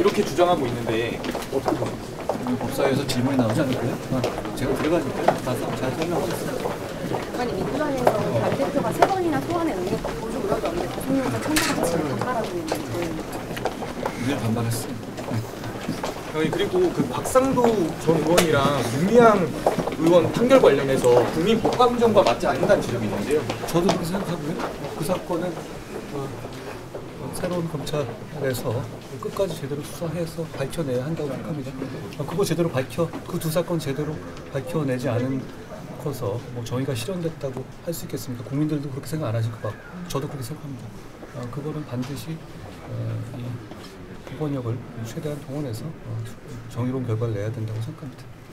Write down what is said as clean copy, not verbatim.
이렇게 주장하고 있는데 어떻게 보세요? 법사위에서 질문이 나오지 않을까요? 제가 들어가니까요. 가서 잘 설명하겠습니다. 아니 민주당에서 반 대표가 3번이나 소환에 응했고 보조 의혹이 없는데 대통령과 청구가 지금 반발하고 있는데 늘 반발했어요. 그리고 그 박상도 전 의원이랑 윤미향 의원 판결 관련해서 국민 법감정과 맞지 않는다는 지적이 있는데요. 저도 그렇게 생각하고요. 그 사건은 새로운 검찰에서 끝까지 제대로 수사해서 밝혀내야 한다고 생각합니다. 그거 제대로 그 두 사건 제대로 밝혀내지 않고서 뭐 정의가 실현됐다고 할 수 있겠습니까? 국민들도 그렇게 생각 안 하실 것 같고 저도 그렇게 생각합니다. 그거는 반드시 이 법원력을 최대한 동원해서 정의로운 결과를 내야 된다고 생각합니다.